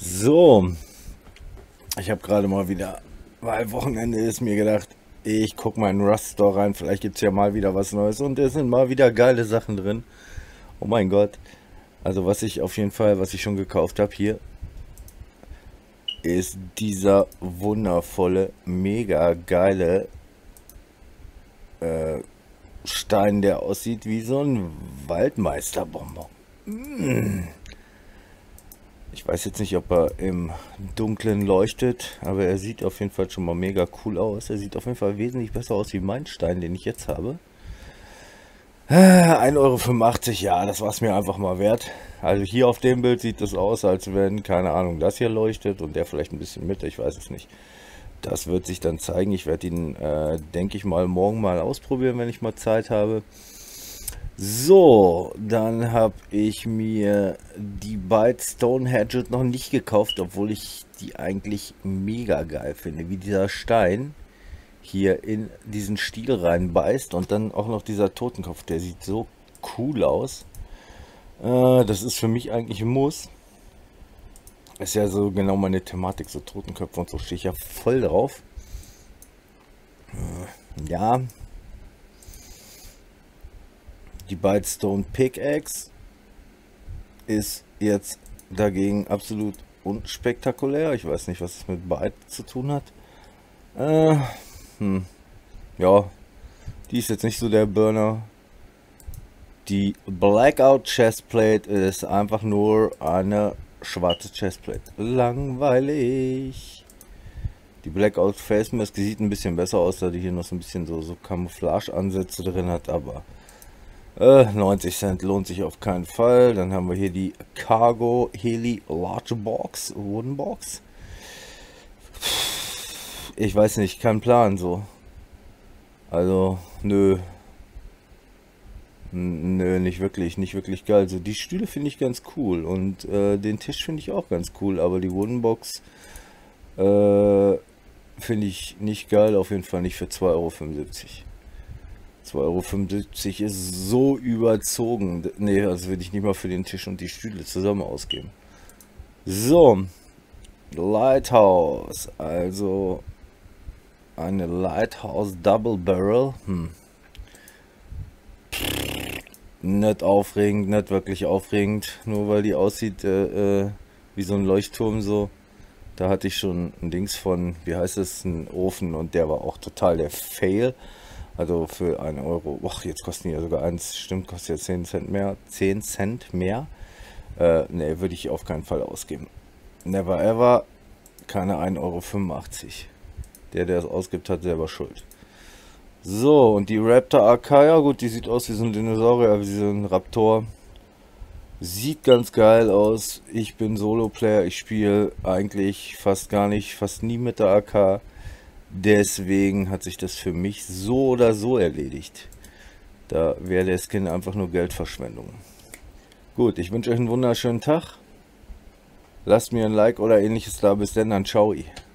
So, ich habe gerade mal wieder, weil Wochenende ist, mir gedacht, ich gucke mal in den Rust Store rein, vielleicht gibt es ja mal wieder was Neues und es sind mal wieder geile Sachen drin. Oh mein Gott. Also was ich auf jeden Fall, was ich schon gekauft habe hier, ist dieser wundervolle, mega geile Stein, der aussieht wie so ein Waldmeisterbonbon. Ich weiß jetzt nicht, ob er im Dunkeln leuchtet, aber er sieht auf jeden Fall schon mal mega cool aus. Er sieht auf jeden Fall wesentlich besser aus wie mein Stein, den ich jetzt habe. 1,85 €, ja, das war es mir einfach mal wert. Also hier auf dem Bild sieht es aus, als wenn, keine Ahnung, das hier leuchtet und der vielleicht ein bisschen mit, ich weiß es nicht. Das wird sich dann zeigen. Ich werde ihn, denke ich mal, morgen mal ausprobieren, wenn ich mal Zeit habe. So, dann habe ich mir die Byte Stone Hatchet noch nicht gekauft, obwohl ich die eigentlich mega geil finde, wie dieser Stein hier in diesen Stiel reinbeißt und dann auch noch dieser Totenkopf, der sieht so cool aus. Das ist für mich eigentlich ein Muss. Ist ja so genau meine Thematik, so Totenköpfe und so stehe ich ja voll drauf. Ja, die Byte Stone Pickaxe ist jetzt dagegen absolut unspektakulär. Ich weiß nicht, was es mit Byte zu tun hat. Ja, die ist jetzt nicht so der Burner. Die Blackout Chestplate ist einfach nur eine schwarze Chestplate. Langweilig. Die Blackout Face Mask sieht ein bisschen besser aus, da die hier noch so ein bisschen so Camouflage-Ansätze drin hat, aber 90 Cent lohnt sich auf keinen Fall. Dann haben wir hier die Cargo Heli Large Box, Wooden Box. Ich weiß nicht, kein Plan so. Also, nö. Nö, nicht wirklich geil. Also die Stühle finde ich ganz cool und den Tisch finde ich auch ganz cool, aber die Wooden Box finde ich nicht geil, auf jeden Fall nicht für 2,75 €. 2,75 € ist so überzogen. Nee, also würde ich nicht mal für den Tisch und die Stühle zusammen ausgeben. So, Lighthouse, also eine Lighthouse Double Barrel. Nicht aufregend, nicht wirklich aufregend, nur weil die aussieht wie so ein Leuchtturm so. Da hatte ich schon ein Dings von, wie heißt es, ein Ofen und der war auch total der Fail. Also für 1 Euro, ach, jetzt kosten die ja sogar 1, stimmt, kostet ja 10 Cent mehr. 10 Cent mehr? Ne, würde ich auf keinen Fall ausgeben. Never ever, keine 1,85 €. Der es ausgibt, hat selber Schuld. So, und die Raptor AK, ja gut, die sieht aus wie so ein Dinosaurier, wie so ein Raptor. Sieht ganz geil aus. Ich bin Solo-Player, ich spiele eigentlich fast gar nicht, fast nie mit der AK. Deswegen hat sich das für mich so oder so erledigt. Da wäre der Skin einfach nur Geldverschwendung. Gut, ich wünsche euch einen wunderschönen Tag. Lasst mir ein Like oder ähnliches da. Bis dann, ciao.